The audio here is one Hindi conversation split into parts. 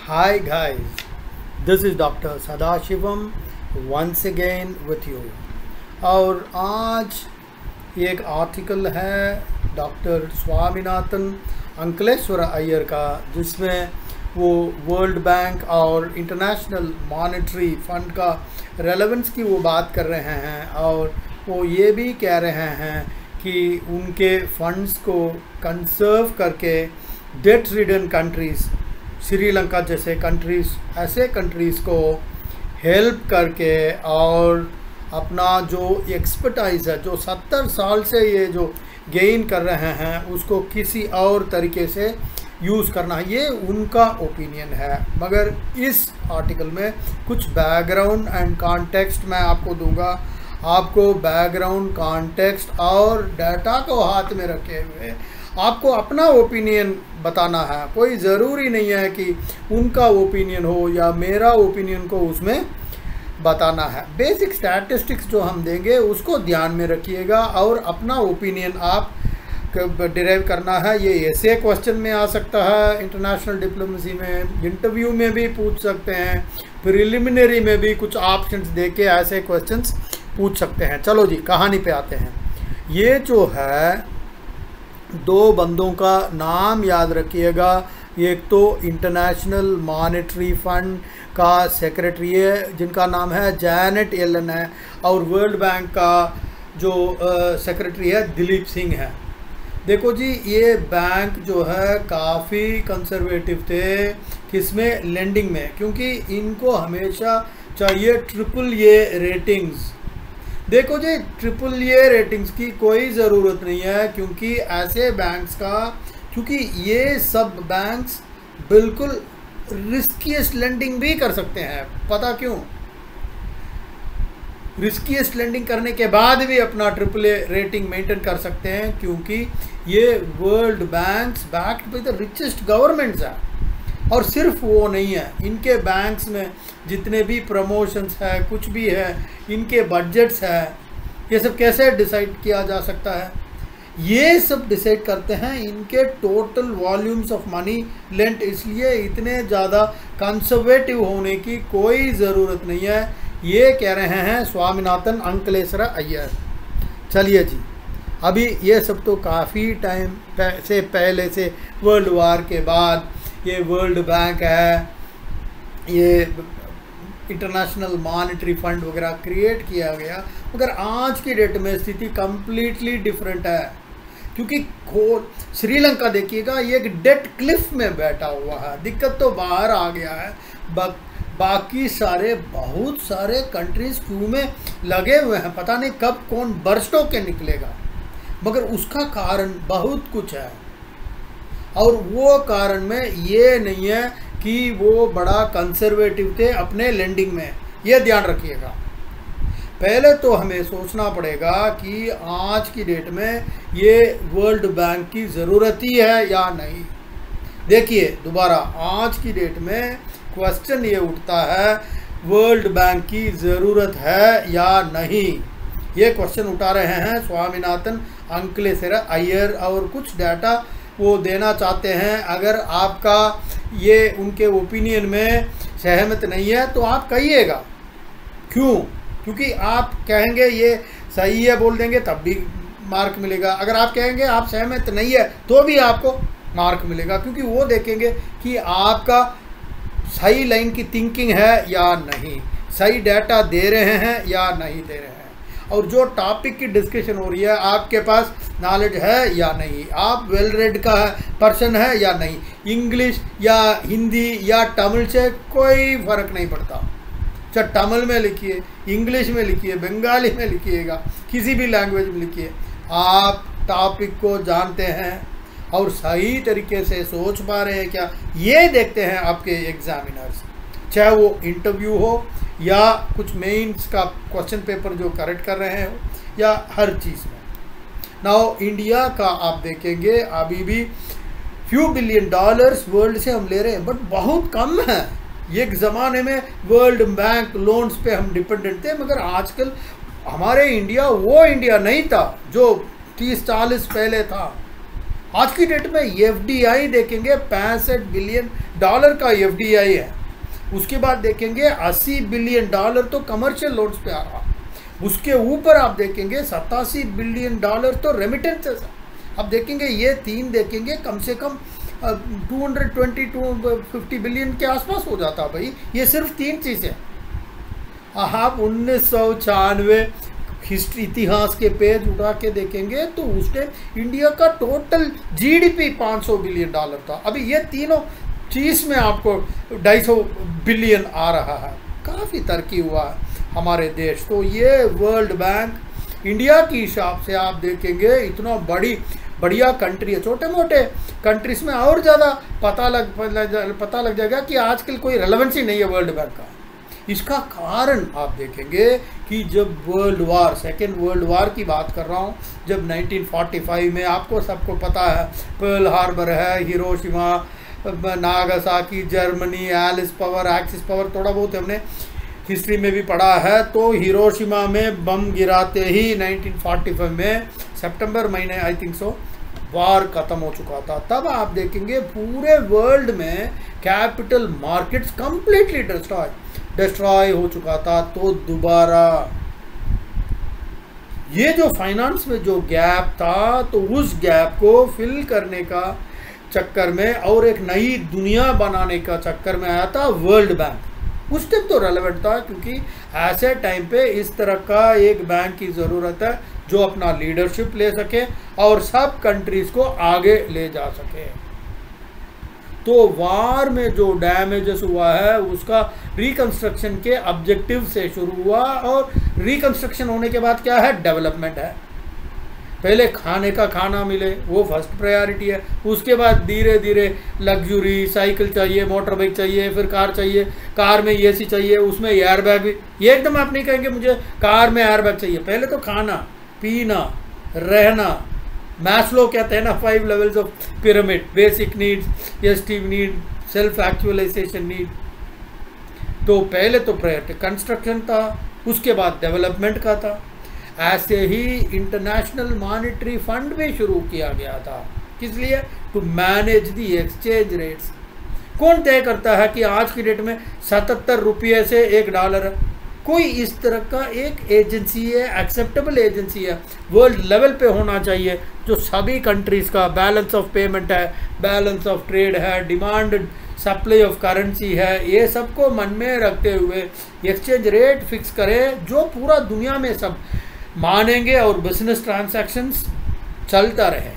Hi guys, this is Dr. Sadashivam once again with you। और आज एक आर्टिकल है डॉक्टर स्वामीनाथन अंकलेश्वर अय्यर का, जिसमें वो वर्ल्ड बैंक और इंटरनेशनल मॉनेटरी फंड का रेलेवेंस की वो बात कर रहे हैं, और वो ये भी कह रहे हैं कि उनके फंड्स को कंसर्व करके डेट रिडन कंट्रीज़, श्रीलंका जैसे कंट्रीज़, ऐसे कंट्रीज़ को हेल्प करके और अपना जो एक्सपर्टाइज है, जो 70 साल से ये जो गेन कर रहे हैं, उसको किसी और तरीके से यूज़ करना है, ये उनका ओपिनियन है। मगर इस आर्टिकल में कुछ बैकग्राउंड एंड कॉन्टेक्स्ट मैं आपको दूंगा। आपको बैकग्राउंड, कॉन्टेक्स्ट और डाटा को हाथ में रखे हुए आपको अपना ओपिनियन बताना है। कोई ज़रूरी नहीं है कि उनका ओपिनियन हो या मेरा ओपिनियन को उसमें बताना है। बेसिक स्टैटिस्टिक्स जो हम देंगे उसको ध्यान में रखिएगा और अपना ओपिनियन आप डिराइव करना है। ये ऐसे क्वेश्चन में आ सकता है, इंटरनेशनल डिप्लोमेसी में, इंटरव्यू में भी पूछ सकते हैं, प्रिलिमिनरी में भी कुछ ऑप्शंस देके ऐसे क्वेश्चंस पूछ सकते हैं। चलो जी, कहानी पे आते हैं। ये जो है दो बंदों का नाम याद रखिएगा। एक तो इंटरनेशनल मॉनेटरी फंड का सेक्रेटरी है जिनका नाम है जैनेट येलन है, और वर्ल्ड बैंक का जो सेक्रेटरी है दिलीप सिंह है। देखो जी, ये बैंक जो है काफ़ी कंजर्वेटिव थे, किसमें? लेंडिंग में, क्योंकि इनको हमेशा चाहिए AAA रेटिंग्स। देखो जी, AAA रेटिंग्स की कोई ज़रूरत नहीं है, क्योंकि ऐसे बैंक्स का, क्योंकि ये सब बैंक्स बिल्कुल रिस्कीएस्ट लेंडिंग भी कर सकते हैं। पता क्यों? रिस्कीएस्ट लेंडिंग करने के बाद भी अपना AAA रेटिंग मेंटेन कर सकते हैं, क्योंकि ये World Bank's backed by the richest governments है। और सिर्फ वो नहीं है, इनके बैंक्स में जितने भी प्रमोशंस है, कुछ भी है, इनके बजट्स है, ये सब कैसे डिसाइड किया जा सकता है? ये सब डिसाइड करते हैं इनके total volumes of money lent. इसलिए इतने ज़्यादा कंजर्वेटिव होने की कोई ज़रूरत नहीं है, ये कह रहे हैं स्वामीनाथन अंकलेश्वर अय्यर। चलिए जी, अभी ये सब तो काफ़ी टाइम से पहले से, वर्ल्ड वार के बाद ये वर्ल्ड बैंक है, ये इंटरनेशनल मॉनेटरी फंड वगैरह क्रिएट किया गया। मगर आज की डेट में स्थिति कम्प्लीटली डिफरेंट है, क्योंकि श्रीलंका देखिएगा, ये एक डेट क्लिफ में बैठा हुआ है। दिक्कत तो बाहर आ गया है, बाकी सारे बहुत सारे कंट्रीज क्यू में लगे हुए हैं, पता नहीं कब कौन बर्स्ट होके निकलेगा। मगर उसका कारण बहुत कुछ है, और वो कारण में ये नहीं है कि वो बड़ा कंजर्वेटिव थे अपने लेंडिंग में। ये ध्यान रखिएगा। पहले तो हमें सोचना पड़ेगा कि आज की डेट में ये वर्ल्ड बैंक की ज़रूरत ही है या नहीं। देखिए दोबारा, आज की डेट में क्वेश्चन ये उठता है, वर्ल्ड बैंक की ज़रूरत है या नहीं। ये क्वेश्चन उठा रहे हैं स्वामीनाथन अंकलेश्वर अय्यर, और कुछ डाटा वो देना चाहते हैं। अगर आपका ये उनके ओपिनियन में सहमत नहीं है तो आप कहिएगा। क्यों? क्योंकि आप कहेंगे ये सही है, बोल देंगे, तब भी मार्क मिलेगा। अगर आप कहेंगे आप सहमत नहीं है तो भी आपको मार्क मिलेगा, क्योंकि वो देखेंगे कि आपका सही लाइन की थिंकिंग है या नहीं, सही डाटा दे रहे हैं या नहीं दे रहे हैं, और जो टॉपिक की डिस्कशन हो रही है आपके पास नॉलेज है या नहीं, आप वेल रेड का पर्सन है या नहीं। इंग्लिश या हिंदी या तमिल से कोई फ़र्क नहीं पड़ता। चाहे तमिल में लिखिए, इंग्लिश में लिखिए, बंगाली में लिखिएगा, किसी भी लैंग्वेज में लिखिए, आप टॉपिक को जानते हैं और सही तरीके से सोच पा रहे हैं क्या, ये देखते हैं आपके एग्जामिनर्स। चाहे वो इंटरव्यू हो या कुछ मेंस का क्वेश्चन पेपर जो करेक्ट कर रहे हो, या हर चीज़ में। नाउ इंडिया का आप देखेंगे, अभी भी फ्यू बिलियन डॉलर्स वर्ल्ड से हम ले रहे हैं, बट बहुत कम है। एक ज़माने में वर्ल्ड बैंक लोन्स पे हम डिपेंडेंट थे, मगर आजकल हमारे इंडिया वो इंडिया नहीं था जो 30-40 पहले था। आज की डेट में एफडीआई देखेंगे $65 बिलियन का एफडीआई है। उसके बाद देखेंगे $80 बिलियन तो कमर्शियल लोन्स पे आ रहा। उसके ऊपर आप देखेंगे $87 बिलियन तो रेमिटेंसेस। अब देखेंगे ये तीन देखेंगे कम से कम 220-250 बिलियन के आसपास हो जाता भाई। ये सिर्फ तीन चीज़ें। आप 1996 हिस्ट्री इतिहास के पेज उठा के देखेंगे तो उस टाइम इंडिया का टोटल जीडीपी $500 बिलियन था। अभी ये तीनों चीज़ में आपको 250 बिलियन आ रहा है। काफ़ी तरक्की हुआ है हमारे देश। तो ये वर्ल्ड बैंक इंडिया की हिसाब से आप देखेंगे इतना बढ़िया कंट्री है। छोटे मोटे कंट्रीज में और ज़्यादा पता लग जाएगा कि आजकल कोई रेलेवेंसी नहीं है वर्ल्ड बैंक का। इसका कारण आप देखेंगे कि जब सेकेंड वर्ल्ड वार की बात कर रहा हूँ, जब 1945 में आपको सबको पता है पर्ल हार्बर है, Hiroshima, Nagasaki, Germany, axis power थोड़ा बहुत हमने हिस्ट्री में भी पढ़ा है। तो हिरोशिमा में बम गिराते ही 1945 में सितंबर महीने आई थिंक सो वार ख़त्म हो चुका था। तब आप देखेंगे पूरे वर्ल्ड में कैपिटल मार्केट्स कंप्लीटली डिस्ट्रॉय हो चुका था। तो दोबारा ये जो फाइनेंस में जो गैप था, तो उस गैप को फिल करने का चक्कर में और एक नई दुनिया बनाने का चक्कर में आया था वर्ल्ड बैंक। उस टाइम तो रेलेवेंट था क्योंकि ऐसे टाइम पे इस तरह का एक बैंक की ज़रूरत है जो अपना लीडरशिप ले सके और सब कंट्रीज़ को आगे ले जा सके। तो वार में जो डैमेजेस हुआ है उसका रिकंस्ट्रक्शन के ऑब्जेक्टिव से शुरू हुआ, और रिकंस्ट्रक्शन होने के बाद क्या है, डेवलपमेंट है। पहले खाने का खाना मिले वो फर्स्ट प्रायोरिटी है। उसके बाद धीरे धीरे लग्जरी, साइकिल चाहिए, मोटर बाइक चाहिए, फिर कार चाहिए, कार में एसी चाहिए, उसमें एयरबैग भी। ये एकदम आप नहीं कहेंगे मुझे कार में एयरबैग चाहिए। पहले तो खाना, पीना, रहना, मैस्लो कहते हैं ना 5 levels of pyramid, basic needs, esteem need, self actualization need. तो पहले तो प्रायोरिटी कंस्ट्रक्शन था, उसके बाद डेवलपमेंट का था। ऐसे ही इंटरनेशनल मॉनेटरी फंड भी शुरू किया गया था। किस लिए? To manage the exchange rates. कौन तय करता है कि आज की डेट में 77 रुपये से $1 है? कोई इस तरह का एक एजेंसी है, एक्सेप्टेबल एजेंसी है, वर्ल्ड लेवल पे होना चाहिए, जो सभी कंट्रीज़ का बैलेंस ऑफ पेमेंट है, बैलेंस ऑफ ट्रेड है, डिमांड सप्लाई ऑफ करेंसी है, ये सबको मन में रखते हुए एक्सचेंज रेट फिक्स करे जो पूरा दुनिया में सब मानेंगे और बिजनेस ट्रांजैक्शंस चलता रहे।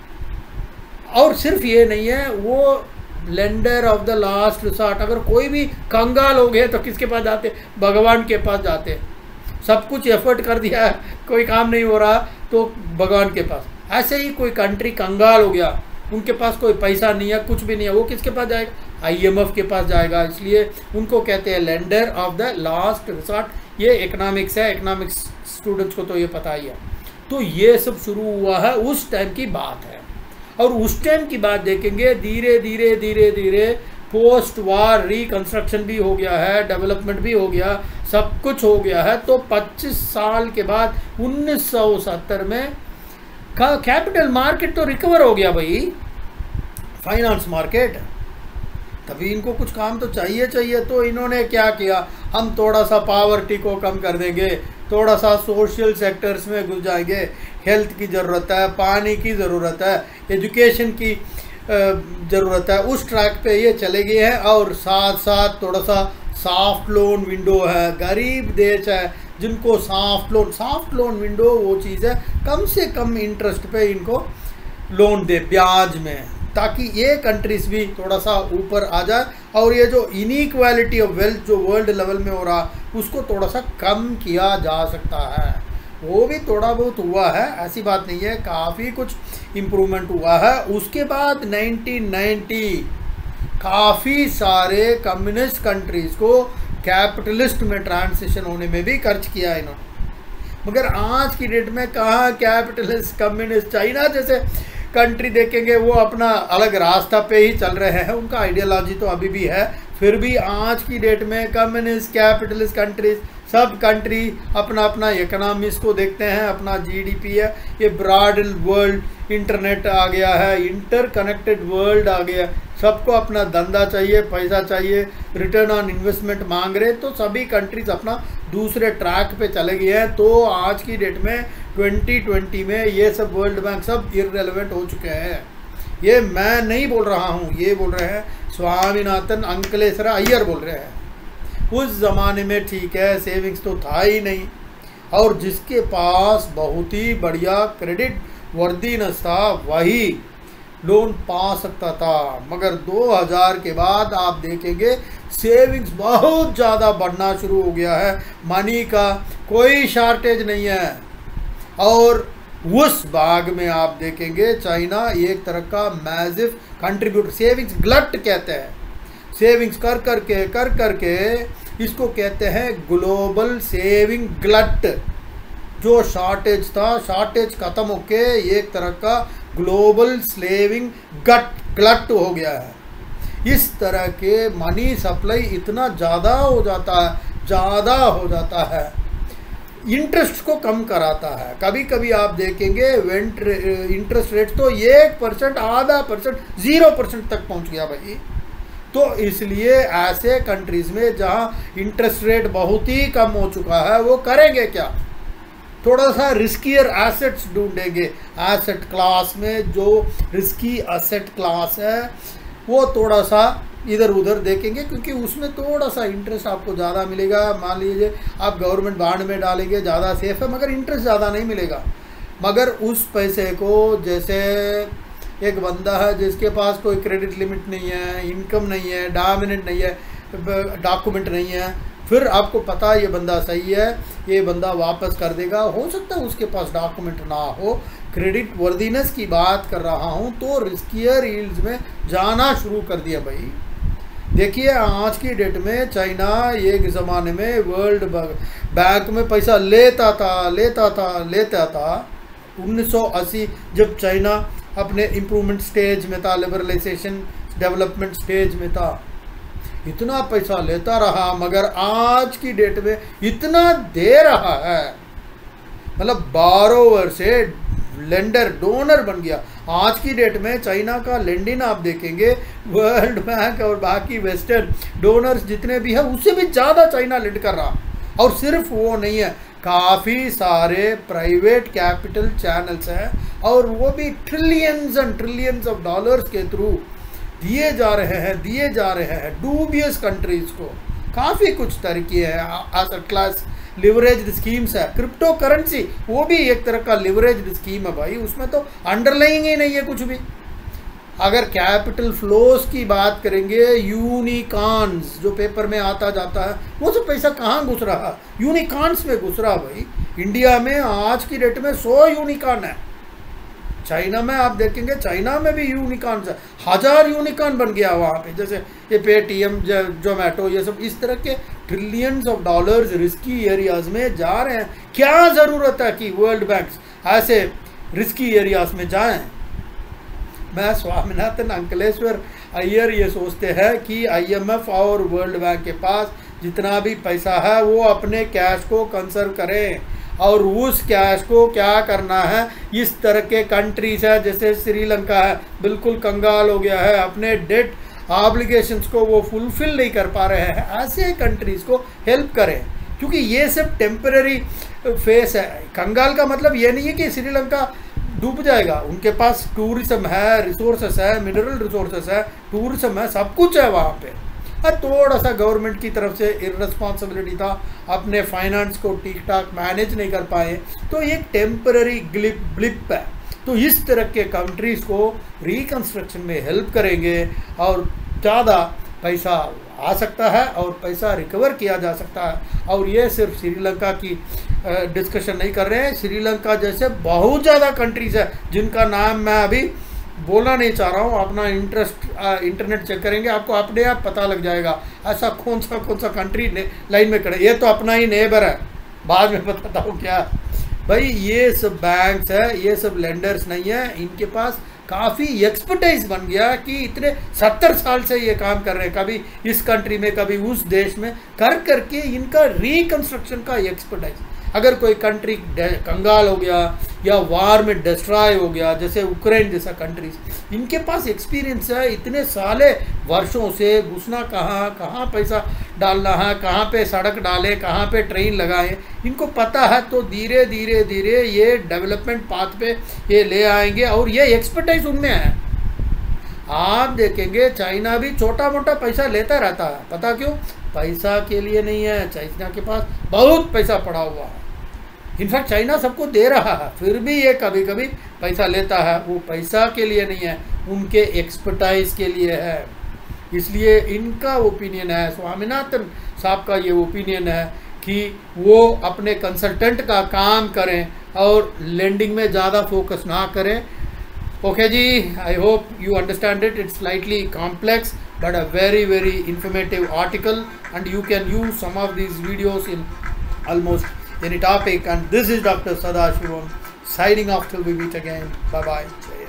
और सिर्फ ये नहीं है, वो lender of the last resort. अगर कोई भी कंगाल हो गए तो किसके पास जाते? भगवान के पास जाते। सब कुछ एफर्ट कर दिया है, कोई काम नहीं हो रहा तो भगवान के पास। ऐसे ही कोई कंट्री कंगाल हो गया, उनके पास कोई पैसा नहीं है, कुछ भी नहीं है, वो किसके पास जाएगा? IMF के पास जाएगा। इसलिए उनको कहते हैं lender of the last resort. ये इकोनॉमिक्स है, इकोनॉमिक्स स्टूडेंट्स को तो ये पता ही है। तो ये सब शुरू हुआ है, उस टाइम की बात है। और उस टाइम की बात देखेंगे, धीरे धीरे धीरे धीरे पोस्ट वार रिकंस्ट्रक्शन भी हो गया है, डेवलपमेंट भी हो गया, सब कुछ हो गया है। तो 25 साल के बाद 1970 में का कैपिटल मार्केट तो रिकवर हो गया भाई, फाइनेंस मार्केट। तभी इनको कुछ काम तो चाहिए। तो इन्होंने क्या किया, हम थोड़ा सा पॉवर्टी को कम कर देंगे, थोड़ा सा सोशल सेक्टर्स में घुस जाएंगे, हेल्थ की ज़रूरत है, पानी की ज़रूरत है, एजुकेशन की ज़रूरत है, उस ट्रैक पे ये चले गए हैं। और साथ साथ थोड़ा सा सॉफ्ट लोन विंडो है, गरीब देश है जिनको सॉफ्ट लोन विंडो वो चीज़ है, कम से कम इंटरेस्ट पे इनको लोन दे ब्याज में, ताकि ये कंट्रीज भी थोड़ा सा ऊपर आ जाए और ये जो इनइक्वालिटी ऑफ वेल्थ जो वर्ल्ड लेवल में हो रहा उसको थोड़ा सा कम किया जा सकता है। वो भी थोड़ा बहुत हुआ है, ऐसी बात नहीं है, काफ़ी कुछ इम्प्रूवमेंट हुआ है। उसके बाद 1990 काफ़ी सारे कम्युनिस्ट कंट्रीज़ को कैपिटलिस्ट में ट्रांसिशन होने में भी खर्च किया इन्होंने। मगर आज की डेट में कहाँ कैपिटलिस्ट कम्युनिस्ट, चाइना जैसे कंट्री देखेंगे वो अपना अलग रास्ता पे ही चल रहे हैं, उनका आइडियोलॉजी तो अभी भी है। फिर भी आज की डेट में कम्युनिस्ट कैपिटलिस्ट कंट्रीज सब कंट्री अपना अपना इकोनॉमिक्स को देखते हैं, अपना जीडीपी है, ये ब्रॉड वर्ल्ड इंटरनेट आ गया है, इंटरकनेक्टेड वर्ल्ड आ गया, सबको अपना धंधा चाहिए, पैसा चाहिए, रिटर्न ऑन इन्वेस्टमेंट मांग रहे, तो सभी कंट्रीज अपना दूसरे ट्रैक पे चले गए हैं। तो आज की डेट में 2020 में ये सब वर्ल्ड बैंक सब इररेलेवेंट हो चुके हैं। ये मैं नहीं बोल रहा हूँ, ये बोल रहे हैं स्वामीनाथन अंकलेश्वर अय्यर बोल रहे हैं। उस ज़माने में ठीक है सेविंग्स तो था ही नहीं, और जिसके पास बहुत ही बढ़िया क्रेडिट वर्दीनेस था वही लोन पा सकता था। मगर 2000 के बाद आप देखेंगे सेविंग्स बहुत ज़्यादा बढ़ना शुरू हो गया है, मनी का कोई शॉर्टेज नहीं है। और उस भाग में आप देखेंगे चाइना एक तरह का मैसिव कंट्रीब्यूटर, सेविंग्स ग्लट कहते हैं, सेविंग्स कर करके इसको कहते हैं ग्लोबल सेविंग ग्लट। जो शॉर्टेज था, शॉर्टेज खत्म होके एक तरह का ग्लोबल सेविंग ग्लट हो गया है। इस तरह के मनी सप्लाई इतना ज़्यादा हो जाता है, इंटरेस्ट को कम कराता है। कभी कभी आप देखेंगे इंटरेस्ट रेट तो 1%, आधा परसेंट, 0% तक पहुंच गया भाई। तो इसलिए ऐसे कंट्रीज में जहां इंटरेस्ट रेट बहुत ही कम हो चुका है, वो करेंगे क्या, थोड़ा सा रिस्कियर एसेट्स ढूंढेंगे। एसेट क्लास में जो रिस्की एसेट क्लास है वो थोड़ा सा इधर उधर देखेंगे, क्योंकि उसमें थोड़ा सा इंटरेस्ट आपको ज़्यादा मिलेगा। मान लीजिए आप गवर्नमेंट बॉन्ड में डालेंगे, ज़्यादा सेफ है, मगर इंटरेस्ट ज़्यादा नहीं मिलेगा। मगर उस पैसे को, जैसे एक बंदा है जिसके पास कोई क्रेडिट लिमिट नहीं है, इनकम नहीं है, डोमिनेंट नहीं है, डॉक्यूमेंट नहीं है, फिर आपको पता है ये बंदा सही है, ये बंदा वापस कर देगा। हो सकता है उसके पास डॉक्यूमेंट ना हो, क्रेडिट वर्दीनेस की बात कर रहा हूँ, तो रिस्कियर यील्ड्स में जाना शुरू कर दिया भाई। देखिए आज की डेट में चाइना एक ज़माने में वर्ल्ड बैंक में पैसा लेता था। 1980 जब चाइना अपने इम्प्रूवमेंट स्टेज में था, लिबरलाइजेशन डेवलपमेंट स्टेज में था, इतना पैसा लेता रहा, मगर आज की डेट में इतना दे रहा है, मतलब बारोवर से लेंडर, डोनर बन गया। आज की डेट में चाइना का लेंडिंग आप देखेंगे, वर्ल्ड बैंक और बाकी वेस्टर्न डोनर्स जितने भी हैं उससे भी ज़्यादा चाइना लेंड कर रहा। और सिर्फ वो नहीं है, काफ़ी सारे प्राइवेट कैपिटल चैनल्स हैं, और वो भी trillions and trillions of dollars के थ्रू दिए जा रहे हैं डूबियस कंट्रीज को। काफ़ी कुछ तरीके हैं, एसेट क्लास लिवरेज्ड स्कीम्स है, क्रिप्टो करेंसी वो भी एक तरह का लिवरेज्ड स्कीम है भाई, उसमें तो अंडरलाइंग ही नहीं है कुछ भी। अगर कैपिटल फ्लोस की बात करेंगे, यूनिकॉर्न्स जो पेपर में आता जाता है, वो सब पैसा कहाँ घुस रहा, यूनिकॉर्न्स में घुस रहा भाई। इंडिया में आज की डेट में 100 यूनिकॉर्न है, चाइना में आप देखेंगे चाइना में भी यूनिकॉर्न्स है, 1000 यूनिकॉर्न बन गया वहाँ पे। जैसे ये पेटीएम, जोमेटो, ये सब इस तरह के trillions of dollars risky areas में जा रहे हैं। क्या ज़रूरत है कि वर्ल्ड बैंक्स ऐसे रिस्की एरियाज में जाएं? मैं स्वामीनाथन अंकलेश्वर अय्यर ये सोचते हैं कि आईएमएफ और वर्ल्ड बैंक के पास जितना भी पैसा है वो अपने कैश को कंजर्व करें, और उस कैश को क्या करना है, इस तरह के कंट्रीज है जैसे श्रीलंका है, बिल्कुल कंगाल हो गया है, अपने डेट ऑब्लिगेशंस को वो फुलफिल नहीं कर पा रहे हैं, ऐसे कंट्रीज को हेल्प करें, क्योंकि ये सब टेम्पररी फेस है। कंगाल का मतलब ये नहीं है कि श्रीलंका डूब जाएगा, उनके पास टूरिज्म है, रिसोर्सेस है, मिनरल रिसोर्सेस है, टूरिज्म है, सब कुछ है वहाँ पे। थोड़ा सा गवर्नमेंट की तरफ से इररिस्पॉन्सिबिलिटी था, अपने फाइनेंस को ठीक ठाक मैनेज नहीं कर पाए, तो ये टेम्पररी ब्लिप है। तो इस तरह के कंट्रीज़ को रिकंस्ट्रक्शन में हेल्प करेंगे और ज़्यादा पैसा आ सकता है और पैसा रिकवर किया जा सकता है। और ये सिर्फ श्रीलंका की डिस्कशन नहीं कर रहे हैं, श्रीलंका जैसे बहुत ज़्यादा कंट्रीज़ है जिनका नाम मैं अभी बोलना नहीं चाह रहा हूँ। अपना इंटरनेट चेक करेंगे, आपको अपने आप पता लग जाएगा ऐसा कौन सा कंट्री लाइन में खड़े। ये तो अपना ही नेबर है, बाद में बताता हूँ क्या भाई। ये सब बैंक्स है, ये सब लेंडर्स नहीं है, इनके पास काफ़ी एक्सपर्टाइज बन गया कि इतने 70 साल से ये काम कर रहे हैं, कभी इस कंट्री में कभी उस देश में कर करके इनका रिकंस्ट्रक्शन का एक्सपर्टाइज। अगर कोई कंट्री कंगाल हो गया या वार में डिस्ट्रॉय हो गया, जैसे यूक्रेन जैसा कंट्रीज, इनके पास एक्सपीरियंस है इतने साले वर्षों से घुसना, कहाँ पैसा डालना है, कहाँ पे सड़क डालें, कहाँ पे ट्रेन लगाएं, इनको पता है। तो धीरे धीरे धीरे ये डेवलपमेंट पाथ पे ये ले आएंगे और ये एक्सपर्टाइज उनमें है। आप देखेंगे चाइना भी छोटा मोटा पैसा लेता रहता है, पता क्यों? पैसा के लिए नहीं है, चाइना के पास बहुत पैसा पड़ा हुआ है। इनफैक्ट चाइना सबको दे रहा है, फिर भी ये कभी कभी पैसा लेता है। वो पैसा के लिए नहीं है, उनके एक्सपर्टाइज के लिए है। इसलिए इनका ओपिनियन है, स्वामीनाथन साहब का ये ओपिनियन है कि वो अपने कंसल्टेंट का काम करें और लैंडिंग में ज़्यादा फोकस ना करें। ओके जी, I hope you understand it. It's slightly complex but a very informative article, and you can use some of these videos in almost any topic. And this is Dr. Sadashivam signing off till we meet again. Bye bye.